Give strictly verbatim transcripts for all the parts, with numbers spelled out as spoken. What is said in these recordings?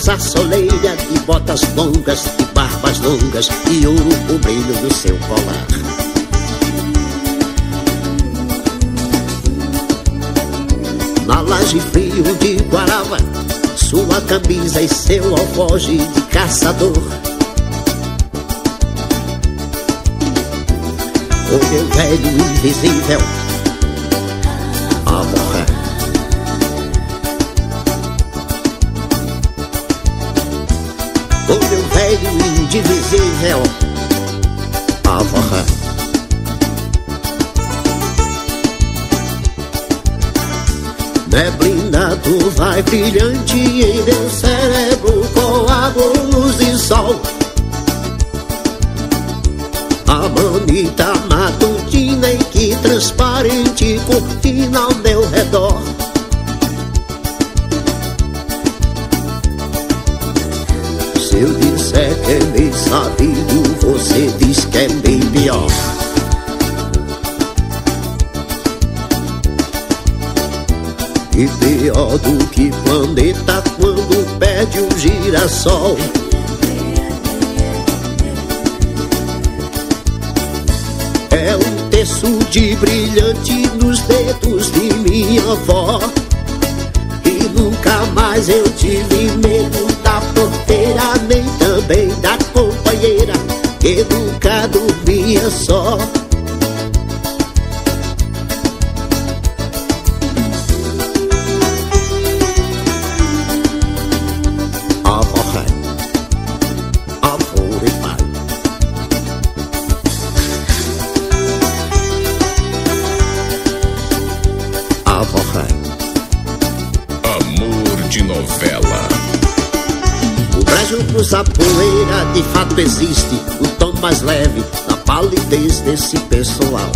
moça soleira de botas longas e barbas longas e ouro o brilho do seu colar. Na laje frio de Guarava, sua camisa e seu alforje de caçador. O meu velho invisível a morrer. O meu velho indivisível a morrer. Neblina, tu vai brilhante em meu cérebro com água, luz e sol. A manita matutina em que transparente cortina ao meu redor. Se eu disser que é bem sabido, você diz que é bem pior. E pior do que planeta quando perde um girassol. É um terço de brilhante nos dedos de minha avó. E nunca mais eu tive medo da porteira, nem também da companheira, que nunca dormia só. A poeira de fato existe, o tom mais leve da palidez desse pessoal.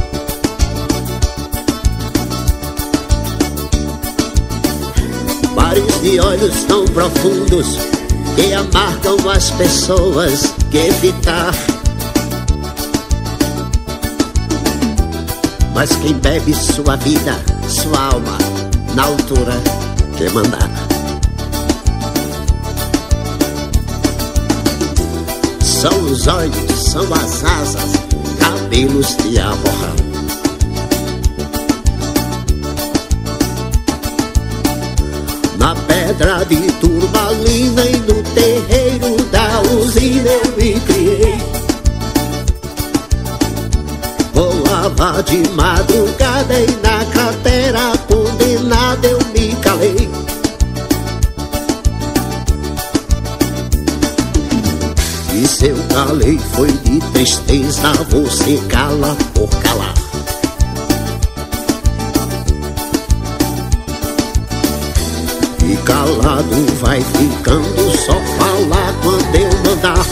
Mares de olhos tão profundos que amargam as pessoas que evitar. Mas quem bebe sua vida, sua alma, na altura que mandar. São os olhos, são as asas, cabelos de aborrão. Na pedra de turmalina e no terreiro da usina eu me criei. Rolava de madrugada e na cratera condenada eu me calei. E se eu calei foi de tristeza, você cala por calar. E calado vai ficando, só falar quando eu mandar.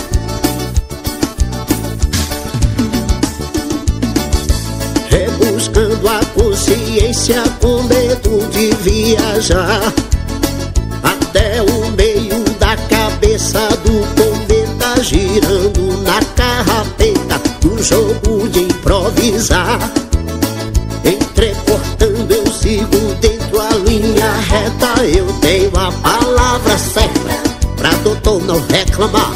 Rebuscando a consciência com medo de viajar até o meio da cabeça do cometa, girando na carrapeta do jogo de improvisar. Entrecortando eu sigo dentro a linha reta. Eu tenho a palavra certa pra doutor não reclamar.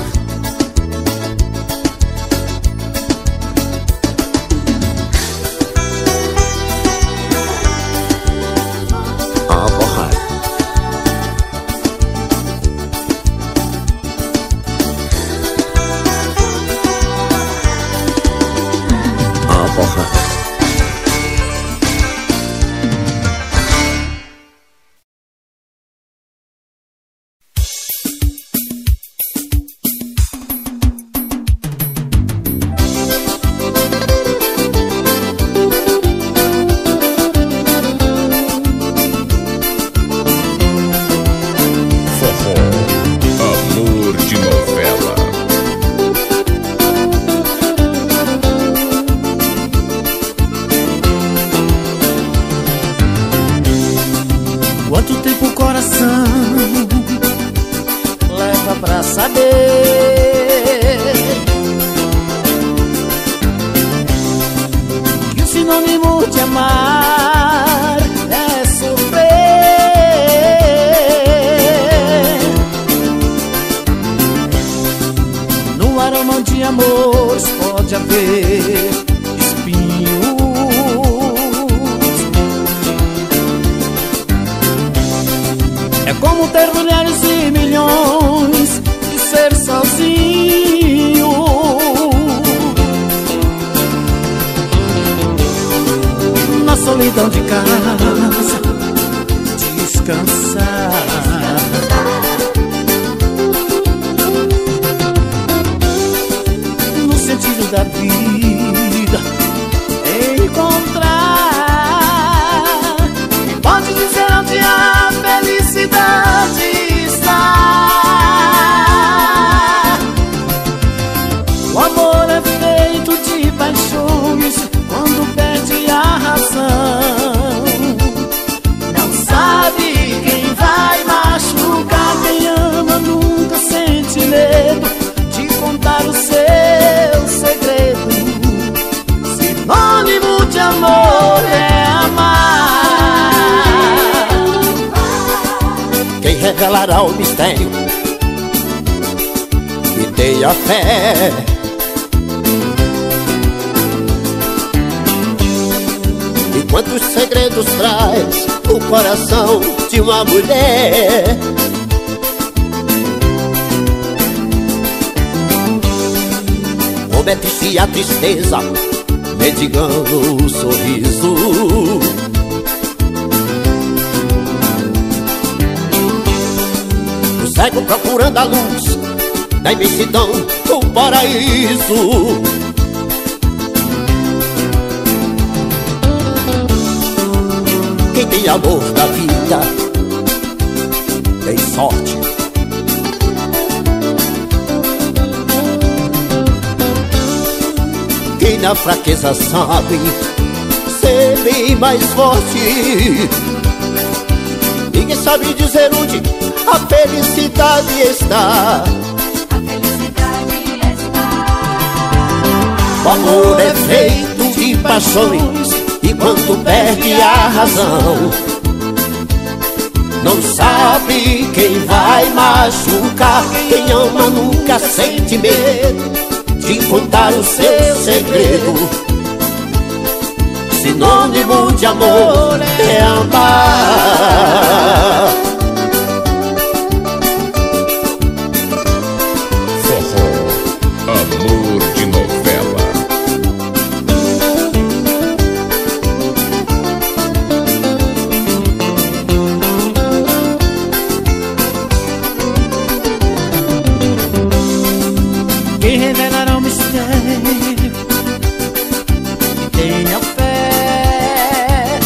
ver espinhos. É como ter mulheres e milhões e ser sozinho. Na solidão de casa descansar. No sentido da vida encontrar. E pode dizer onde a felicidade está. O amor é feito de paixões quando perde a razão. Não sabe quem vai machucar. Quem ama nunca sente medo de contar o seu segredo. Sinônimo de amor é amar. Quem revelará o mistério e tenha fé. E quantos segredos traz o coração de uma mulher. Como é triste a tristeza mendigando o sorriso. O cego procurando a luz da imensidão do paraíso. Quem tem amor da vida tem sorte. Quem na fraqueza sabe ser bem mais forte. Ninguém sabe dizer onde a felicidade está. A felicidade está. O amor é feito de paixões e quando perde a razão, não sabe quem vai machucar. Quem ama nunca sente medo de contar o seu segredo. Sinônimo de amor é amar. Forró, amor de novela. Quem revelará o mistério e tenha fé.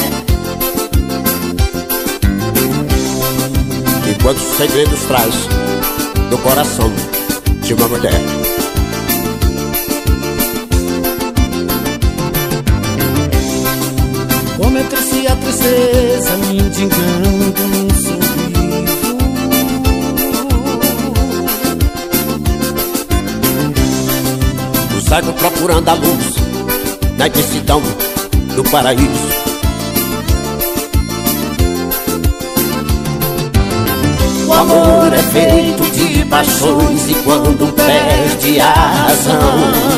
E quantos segredos traz no coração de uma mulher. Como é triste a tristeza mendigando num sorriso. O cego procurando a luz na imensidão do paraíso. O amor é feito de paixões e quando perde a razão,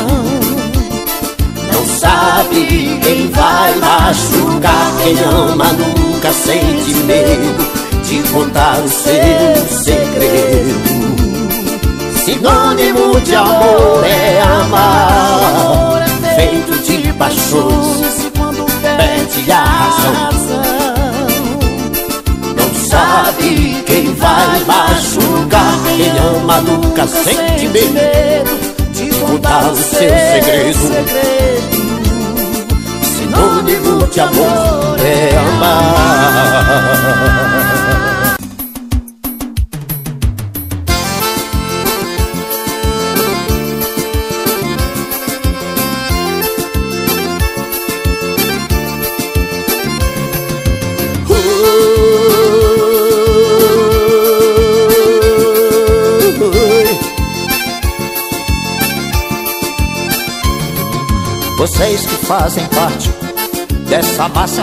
não sabe quem vai machucar. Quem ama nunca sente medo de contar o seu segredo. Sinônimo de amor é amar. Feito de paixões e quando perde a razão, não sabe quem vai machucar. Quem ama nunca sente medo de contar o seu segredo. Sinônimo de amor é amar. Vocês que fazem parte dessa massa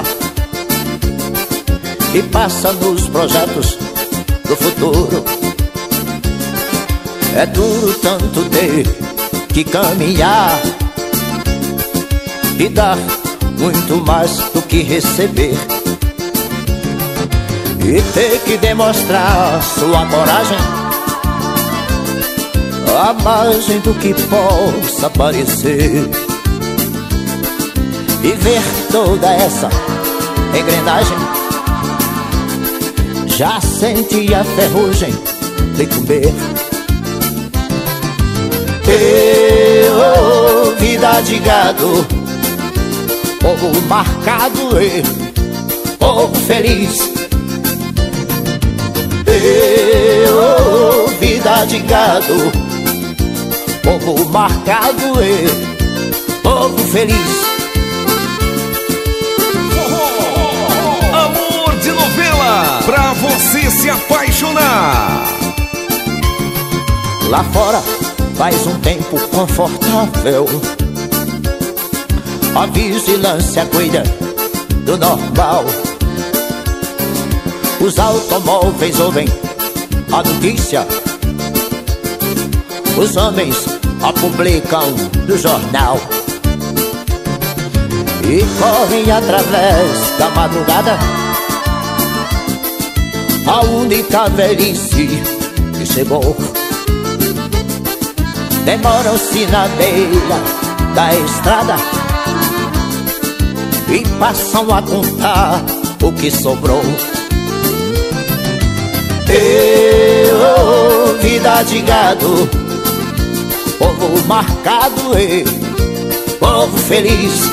e passa nos projetos do futuro. É duro tanto ter que caminhar e dar muito mais do que receber, e ter que demonstrar sua coragem a margem do que possa parecer, e ver toda essa engrenagem já senti a ferrugem de comer. Eu, vida de gado, povo marcado e povo feliz. Eu, vida de gado, povo marcado e povo feliz. Amor de novela, pra você se apaixonar. Lá fora faz um tempo confortável, a vigilância cuida do normal. Os automóveis ouvem a notícia, os homens a publicam no jornal, e correm através da madrugada a única velhice que chegou. Demoram-se na beira da estrada e passam a contar o que sobrou. Eu, vida de gado, povo marcado e povo feliz.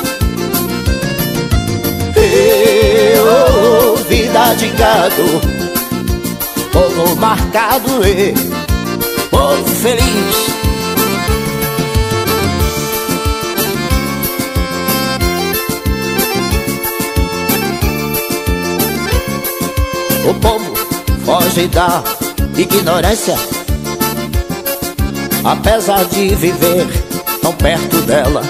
Eu, vida de gado, povo marcado e povo feliz. O povo foge da ignorância, apesar de viver tão perto dela,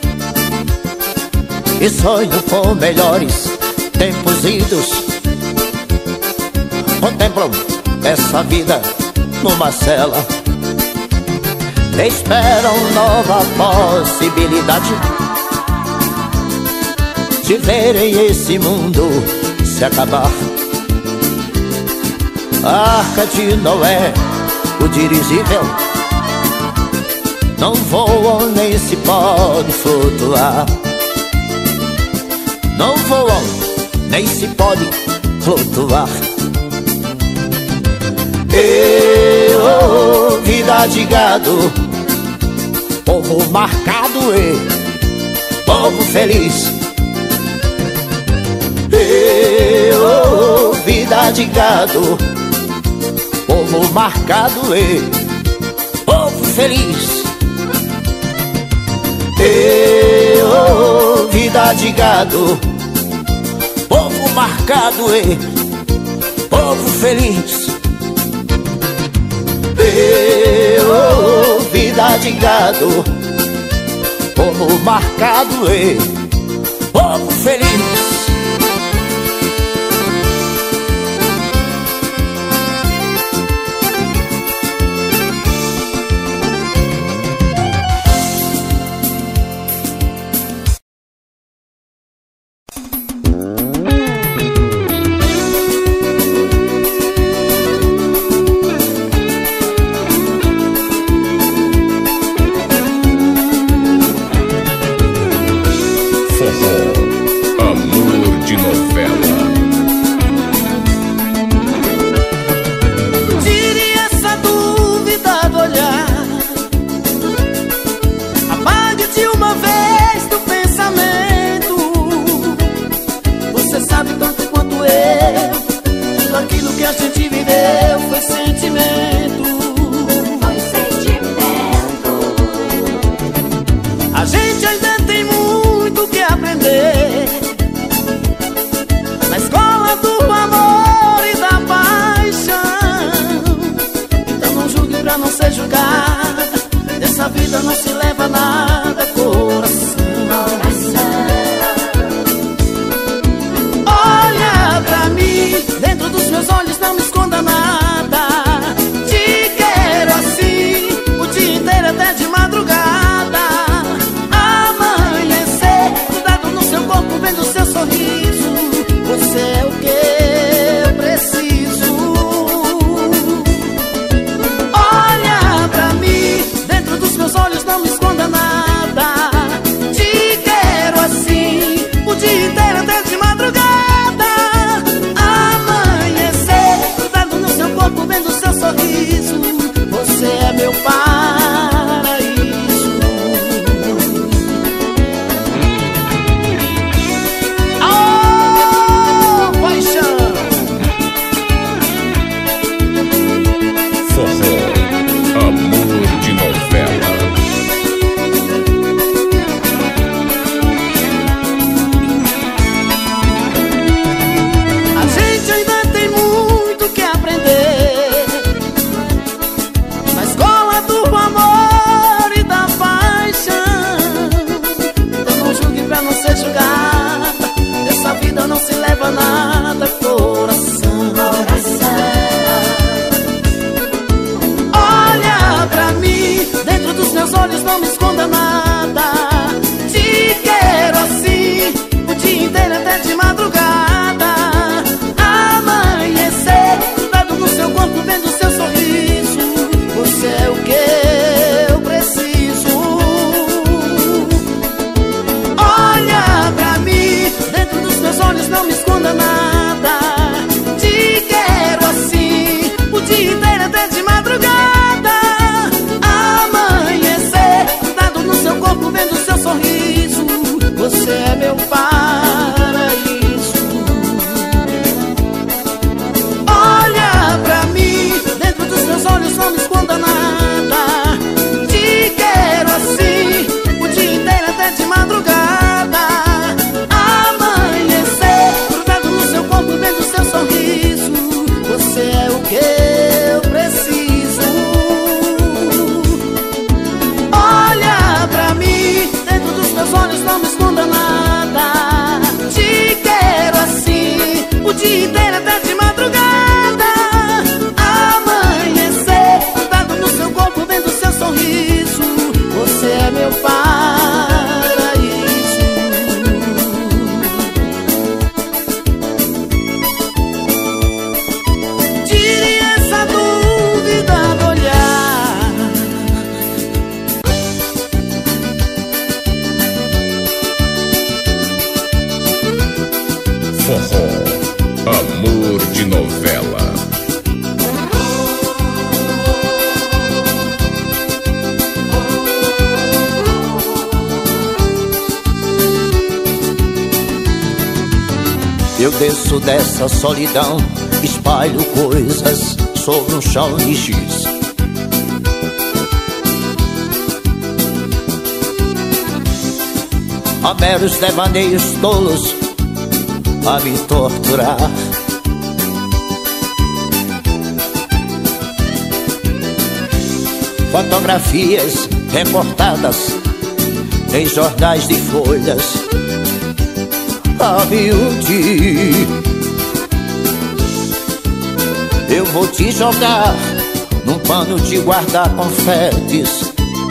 e sonham com melhores tempos idos. Contemplam essa vida numa cela, esperam nova possibilidade de verem esse mundo se acabar. A Arca de Noé, o dirigível, não voam nem se pode flutuar. Não voam nem se pode flutuar. Eu, vida de gado, povo marcado e povo feliz. Eu, vida de gado, povo marcado e povo feliz. Eu, vida de gado, povo marcado e povo feliz. Eu, vida de gado, povo marcado e povo feliz. Amor de novela. Tire essa dúvida do olhar, apague de uma vez do pensamento. Você sabe tanto quanto eu, tudo aquilo que a gente viveu foi sentimento. Foi sentimento. A gente ainda tem muito que aprender na escola do amor e da paixão. Então não julgue pra não ser julgada, dessa vida não se leva nada, coração. Olha pra mim, dentro dos meus olhos não me esconda nada. Te quero assim, o dia inteiro até de madrugada. Amanhecer você é meu paraíso. Olha pra mim, dentro dos meus olhos não me esconda nada. Te quero assim, o dia inteiro até de madrugada. Amanhecer, grudado no seu corpo, vendo o seu sorriso. Você é o que eu preciso. Olha pra mim, dentro dos meus olhos não me esconda nada. Te quero assim, o dia inteiro até de madrugada. Amanhecer, grudado no seu corpo, vendo o seu sorriso. Você é meu paraíso. Tire essa dúvida do olhar. Forró, amor de novela. Eu desço dessa solidão, espalho coisas sobre um chão de giz. Há meros devaneios tolos a me torturar. Fotografias reportadas em jornais de folhas a miúde. Eu vou te jogar num pano de guardar confetes.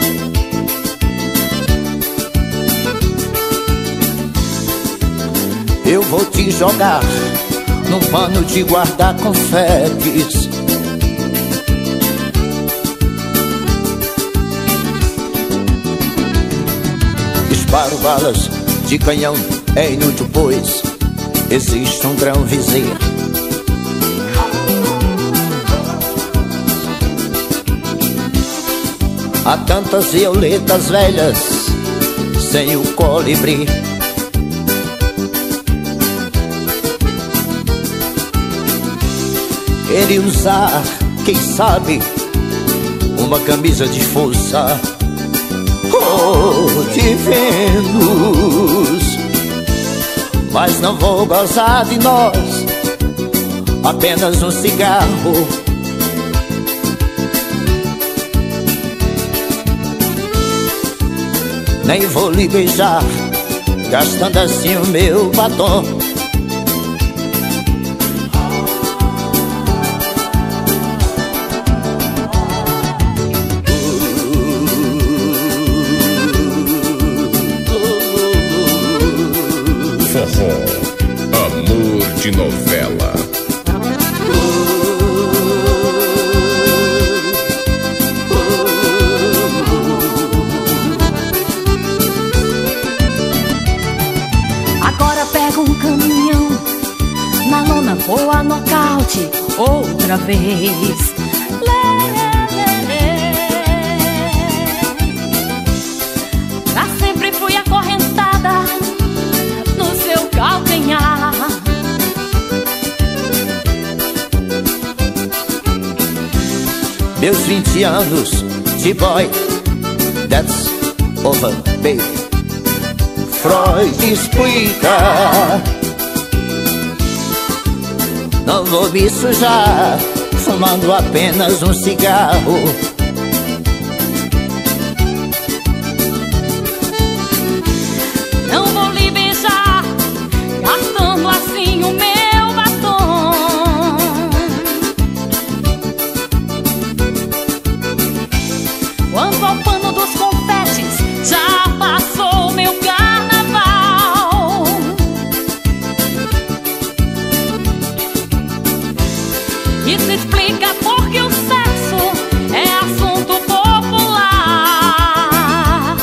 Eu vou te jogar num pano de guardar confetes. Disparo balas de canhão, é inútil pois existe um grão vizinho. Há tantas violetas velhas sem o colibri. Ele usar, quem sabe, uma camisa de força. Oh, de Vênus. Mas não vou gozar de nós, apenas um cigarro. Nem vou lhe beijar, gastando assim o meu batom. Forró, amor de novela. Agora pega um caminhão, na lona vou a nocaute outra vez. Lê, lê, lê. Pra sempre fui acorrentada no seu calcanhar. Meus vinte anos de boy, that's over, baby. Freud explica. Não vou me sujar fumando apenas um cigarro. Não vou lhe beijar, gastando assim o meu batom. Quanto ao pano dos confetes, já passou meu carnaval. Isso explica porque o sexo é assunto popular.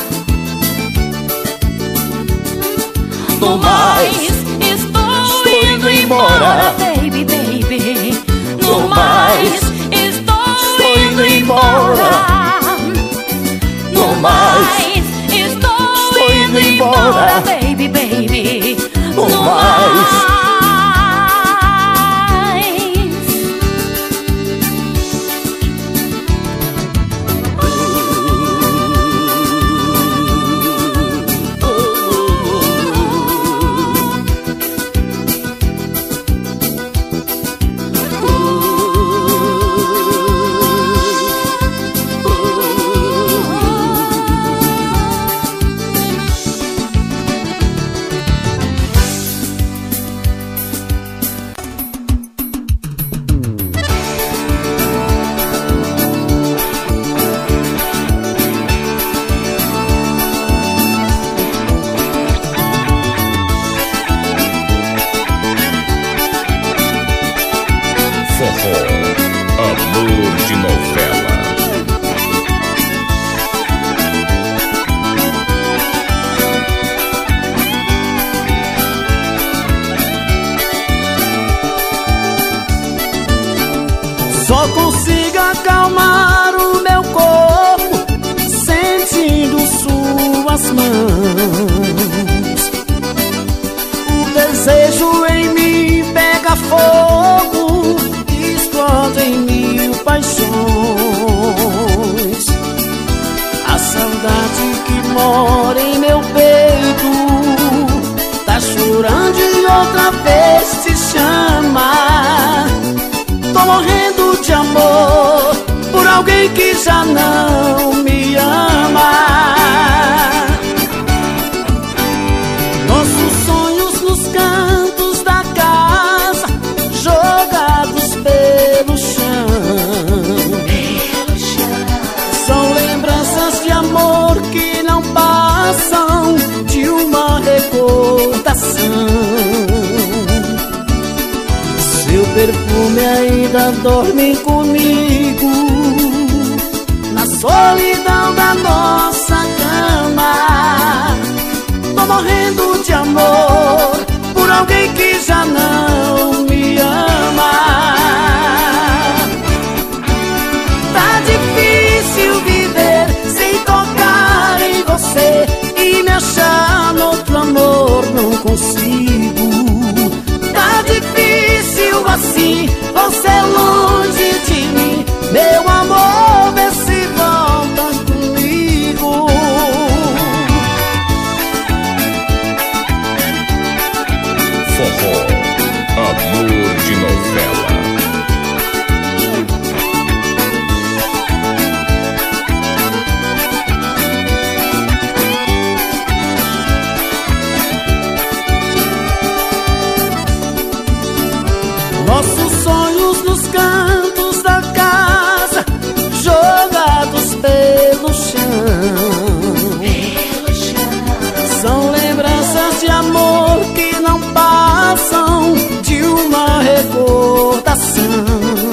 No mais, estou, estou indo embora, baby, baby. No mais, estou, estou indo embora. No mais, estou, estou indo embora, baby. baby, baby. No No mais. mais. Amor de novela. Só consigo acalmar o meu corpo sentindo suas mãos. O desejo em mim pega fogo, explode em mil paixões. A saudade que mora em meu peito tá chorando e outra vez te chama. Tô morrendo de amor por alguém que já não me ama. Nossos sonhos nos cantos da casa, jogados pelo chão, são lembranças de amor que não passam de uma recordação. Seu perfume ainda dorme comigo na solidão da nossa cama. Tô morrendo de amor por alguém que já não me ama. Tá difícil viver sem tocar em você e me achar no outro amor, não consigo. Tá difícil assim, você longe de mim, meu amor, vê se volta comigo. Forró, amor de novela. Nossos sonhos nos cantos da casa, jogados pelo chão, são lembranças de amor que não passam de uma recordação.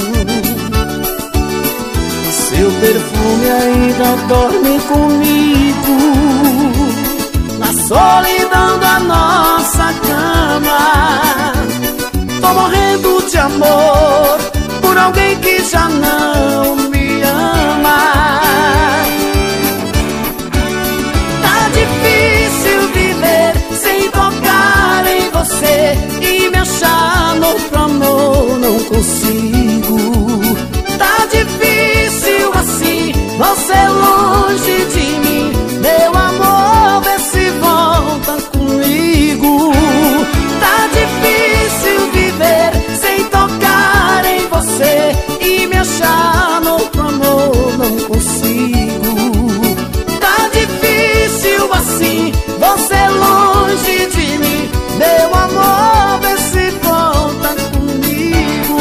Seu perfume ainda dorme comigo na solidão da nossa cama. Tô morrendo de amor por alguém que já não me ama. Tá difícil viver sem tocar em você e me achar no outro amor, não consigo. Tá difícil assim, você longe de mim, meu amor, vê se volta comigo. Tá difícil viver sem tocar em você e me achar no outro amor, não consigo. Tá difícil assim, você longe de mim, meu amor, vê se volta comigo.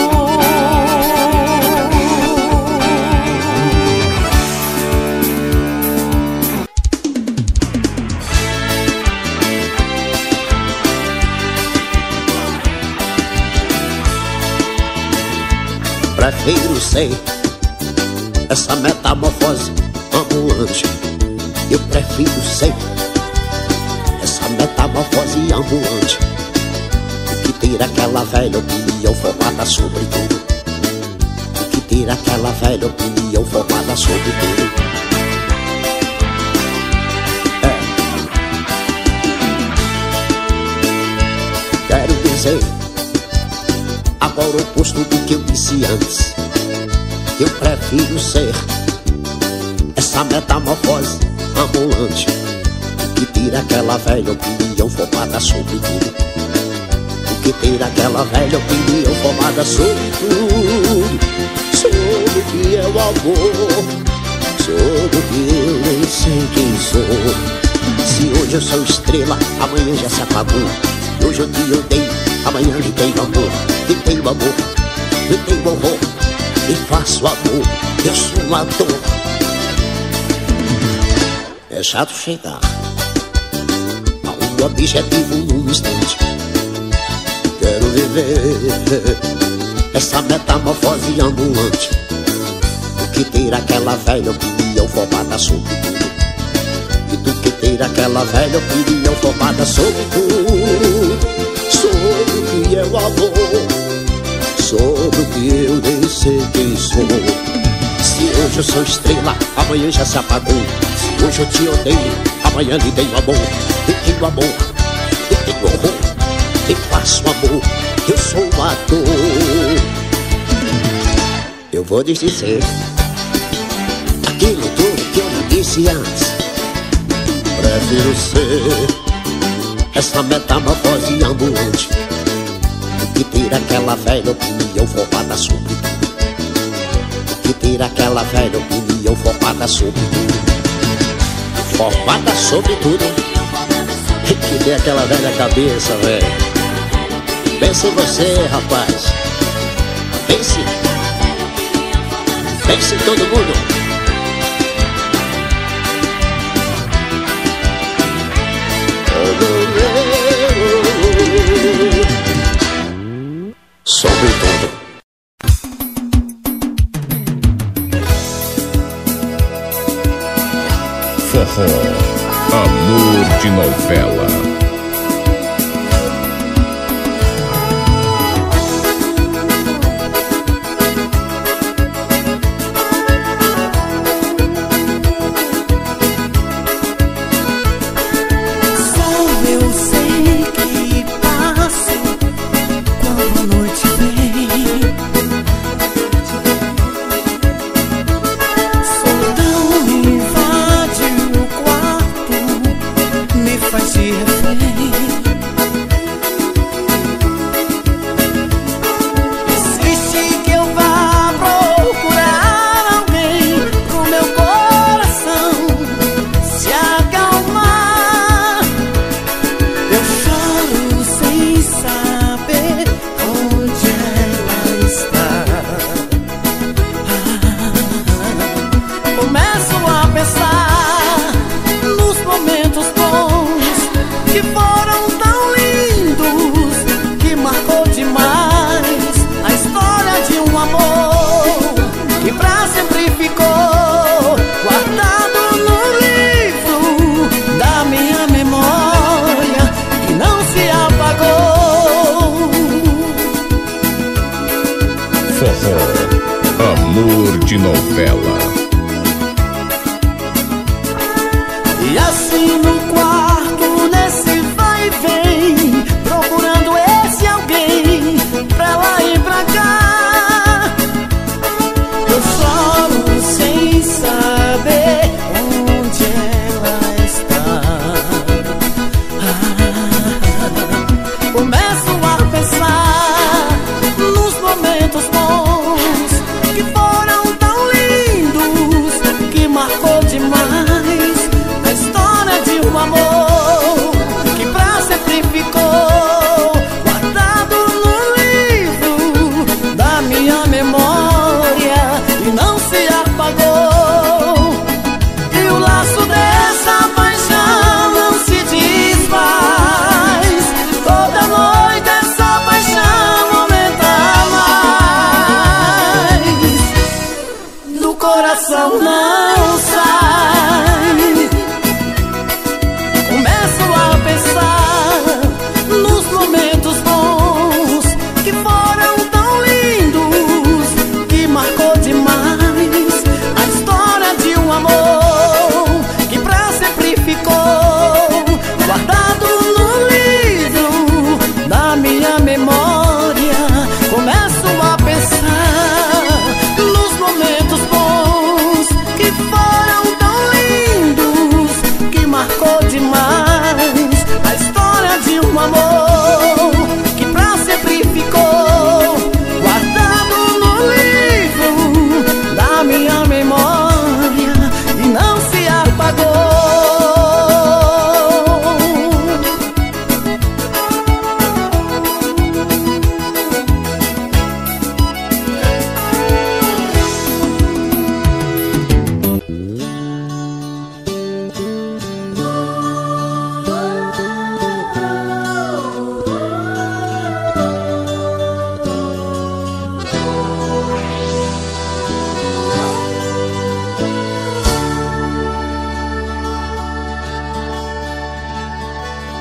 Prefiro ser essa metamorfose ambulante. Eu prefiro ser essa metamorfose ambulante do que ter aquela velha opinião formada sobre tudo. Do que ter aquela velha opinião formada sobre tudo. É. dizer agora o oposto do que eu disse antes. Eu prefiro ser essa metamorfose ambulante que tira aquela velha opinião formada sobre tudo. O que tira aquela velha opinião formada sobre tudo. Sobre o que é o amor, sobre o que eu nem sei quem sou. Se hoje eu sou estrela, amanhã já se apagou. Hoje eu te odeio, amanhã lhe tenho amor. Lhe tenho amor, lhe tenho horror. E faço amor, eu sou uma dor. É chato chegar a um objetivo num instante. Quero viver essa metamorfose ambulante. O que ter aquela velha opinião formada sobre tudo. E tu que ter aquela velha opinião formada sobre tudo. Sobre o que é o amor, sobre o que eu nem sei quem sou. Se hoje eu sou estrela, amanhã já se apagou. Se hoje eu te odeio, amanhã lhe tenho amor. Lhe tenho amor, lhe tenho horror. E faço amor, eu sou uma dor. Eu vou dizer aquilo tudo que eu não disse antes. Prefiro ser essa metamorfose ambulante que tira aquela velha opinião formada sobre tudo. Que tira aquela velha opinião formada sobre tudo. Formada sobre tudo. Que tem aquela velha cabeça, velho. Pense em você, rapaz. Pense. Pense em todo mundo. Sobretudo. Forró, amor de novela. Faz de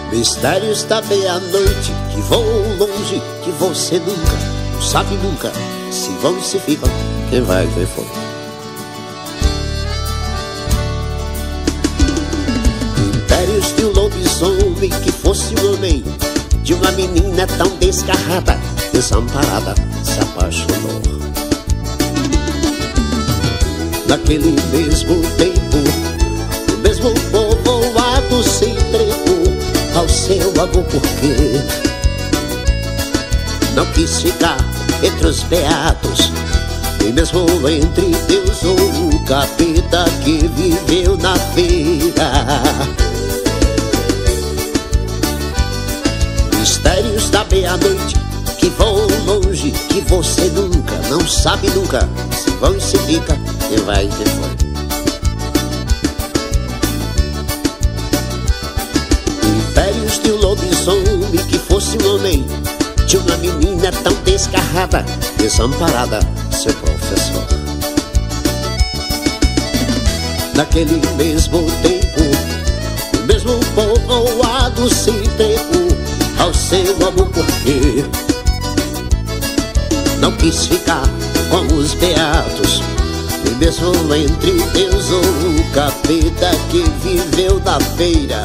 Mistérios da meia-noite que voam longe, que você nunca, não sabe nunca, se vão e se ficam, quem vai, quem foi. Mistérios de um lobisomem que fosse um homem, de uma menina tão desgarrada, desamparada, se apaixonou. Naquele mesmo tempo, o mesmo povoado se entregou ao seu amor, porque não quis ficar entre os beatos, e mesmo entre Deus ou o capeta que viveu na feira. Mistérios da meia-noite que voam longe, que você nunca, não sabe nunca, se vão e se fica, quem vai e quem foi. Mistérios de um lobisomem que fosse um homem, de uma menina tão desgarrada, desamparada, seu professor. Naquele mesmo tempo, o mesmo povoado se entregou ao seu amor, porque não quis ficar com os beatos, e mesmo entre Deus ou o capeta que viveu na feira.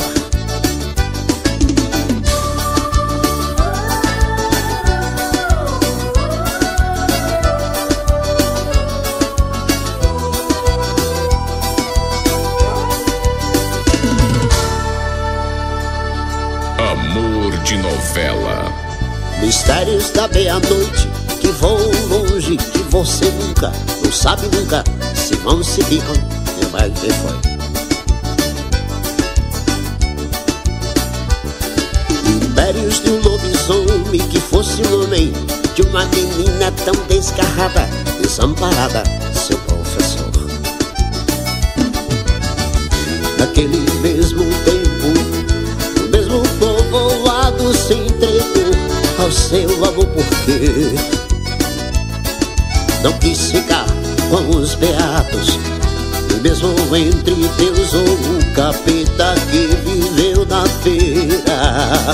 Amor de novela. Mistérios da meia-noite que voam longe, que você nunca, não sabe nunca, se vão se ficam, quem vai quem foi. Mistérios de um lobisomem que fosse um homem, de uma menina tão desgarrada, desamparada, seu professor. Naquele mesmo tempo, o mesmo povoado se entregou ao seu amor, porque não quis ficar com os beatos, e mesmo entre Deus ou o capeta que viveu na feira.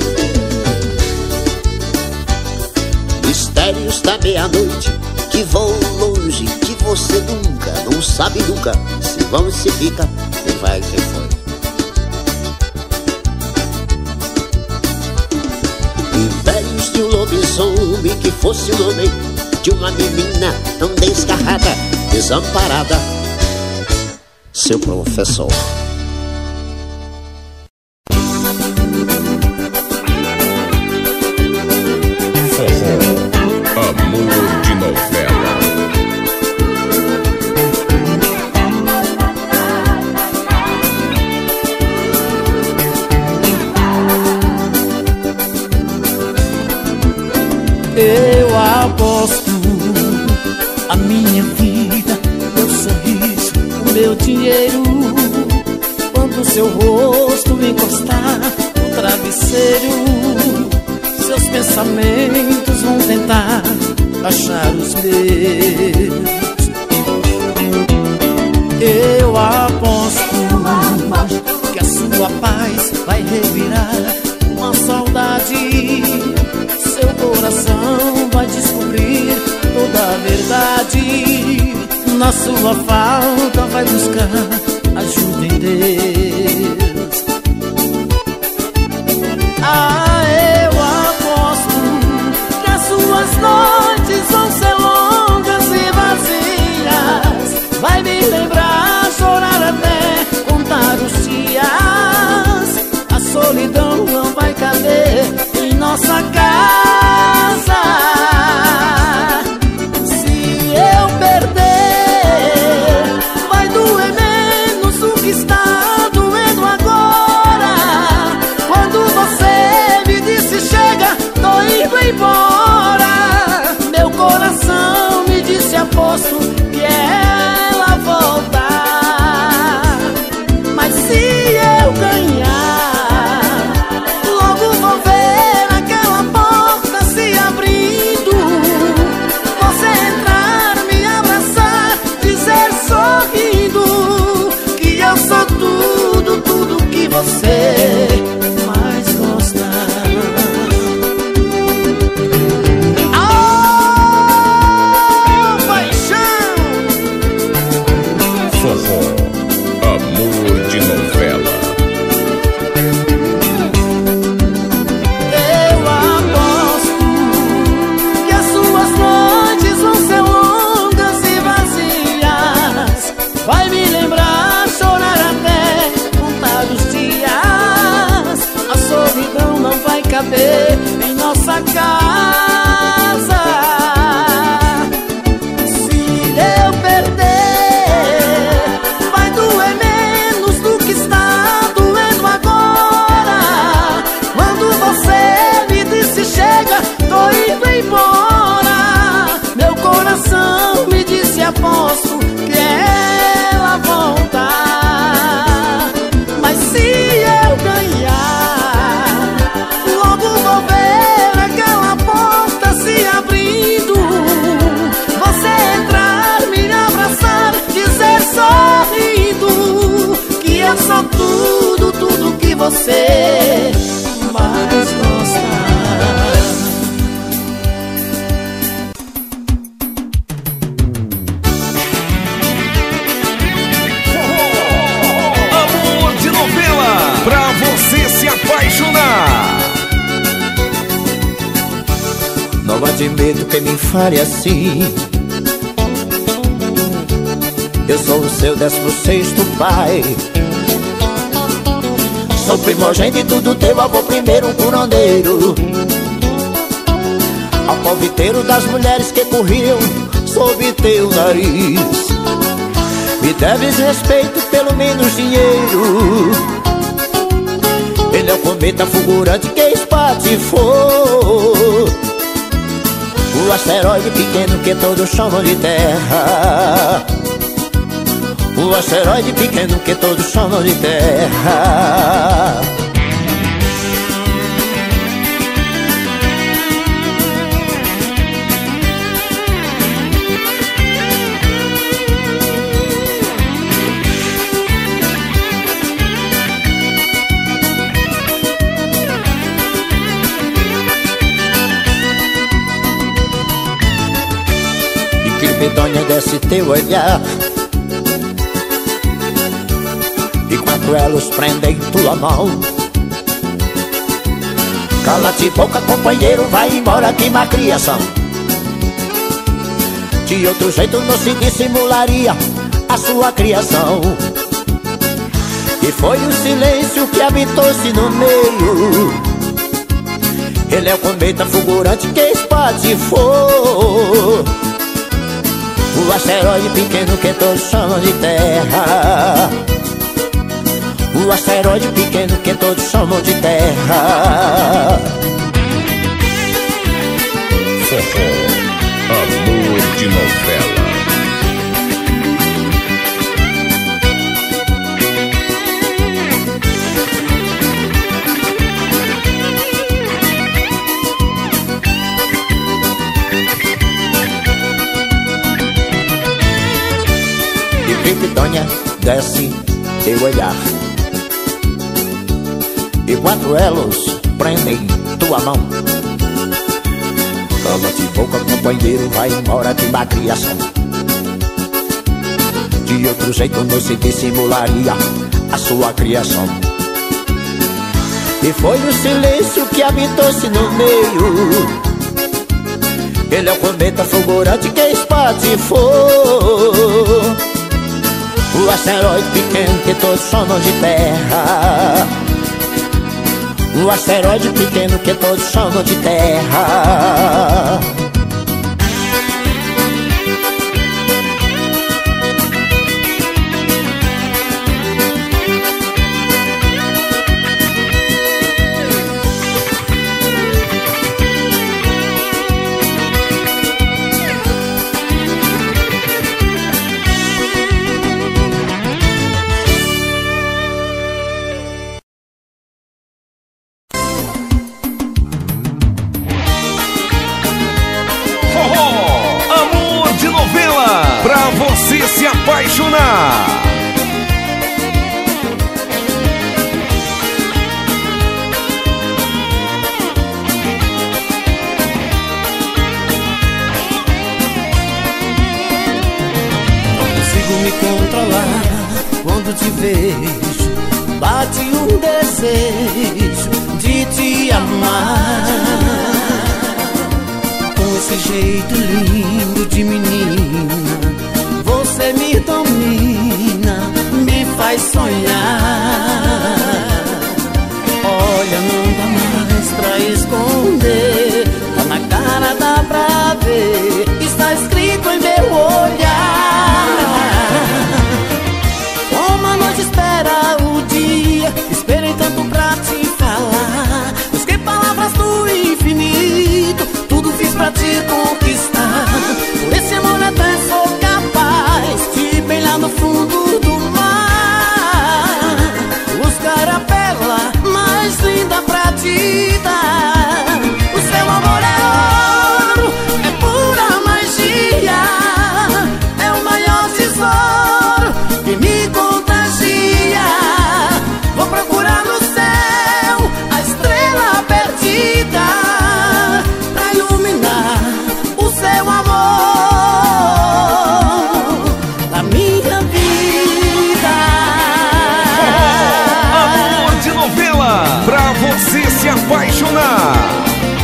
Mistérios da meia-noite que voam longe, que você nunca, não sabe nunca, se vão e se fica, quem vai quem foi. Mistérios de um lobisomem que fosse um homem, de uma menina tão desgarrada, desamparada, seu professor. Amor de novela. Eu aposto a minha vida, meu sorriso, o meu dinheiro, quando seu rosto me encostar no travesseiro, seus pensamentos vão tentar achar os meus. Eu aposto que a sua paz vai revirar uma saudade, seu coração vai descobrir toda a verdade, na sua falta vai buscar ajuda em Deus. Ah, eu aposto que as suas noites vão ser longas e vazias, vai me lembrar, chorar até contar os dias, a solidão não vai caber em nossa casa. Se eu perder, vai doer menos do que está doendo agora. caber em nossa casa. Se eu perder, vai doer menos do que está doendo agora. Quando você me disse chega, tô indo embora, meu coração me disse aposto que ela voltar. Mas se eu ganhar, logo vou ver aquela porta se abrindo, você entrar, me abraçar, dizer sorrindo que eu sou tudo, tudo que você mais gosta. Pra você se apaixonar. Não admito que me fale assim. Eu sou o seu décimo sexto pai. Sou primogênito do teu avô, primeiro um curandeiro, alcoviteiro das mulheres que corriam sob teu nariz. Me deves respeito, pelo menos dinheiro. Ele é o cometa fulgurante que espatifou o asteroide pequeno que todos chamam de Terra. O asteroide pequeno que todos chamam de Terra. Criptônia desce teu olhar e quatro elos prendem tua mão. Cala-te boca, companheiro, vai embora, que má criação. De outro jeito não se dissimularia a sua criação. E foi o silêncio que habitou-se no meio. Ele é o cometa fulgurante que espatifou o asteroide pequeno que todos chamam de Terra. O asteroide pequeno que todos chamam de Terra. Forró, amor de novela. Criptônia desce teu olhar e quatro elos prendem tua mão. Cala-te boca, companheiro, vai embora, que má criação. De outro jeito não se dissimularia a sua criação. E foi o silêncio que habitou-se no meio. Ele é o cometa fulgurante que espatifou o asteroide pequeno que todos chamam de Terra. O asteroide pequeno que todos chamam de Terra. Se apaixonar. Não consigo me controlar quando te vejo. Bate um desejo de te amar. Com esse jeito lindo de menina, você me domina, me faz sonhar. Olha, não dá mais pra apaixonar.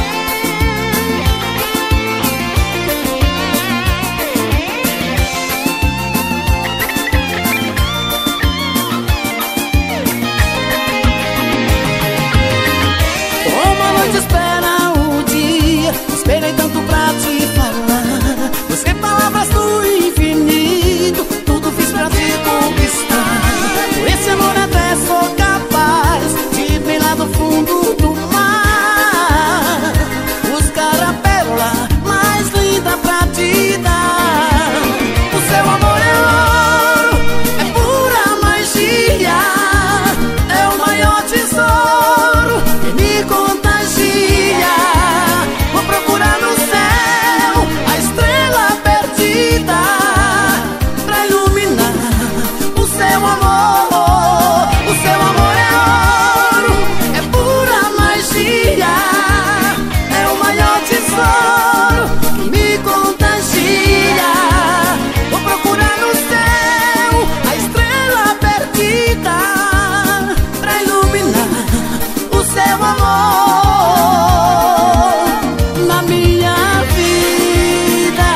Uma noite espera o dia, esperei tanto pra te falar. Busquei palavras do infinito, tudo fiz pra te conquistar. Por esse amor até sou capaz de vir lá do fundo do mar, buscar a pérola mais linda pra te dar. O seu amor é ouro, é pura magia, é o maior tesouro que me contagia. Vou procurar no céu a estrela perdida pra iluminar o seu amor. O seu amor é ouro, é pura magia, é o maior tesouro que me contagia. Vou procurar no céu a estrela perdida pra iluminar o seu amor na minha vida.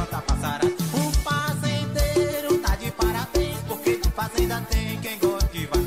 Fazenda tem quem gosta de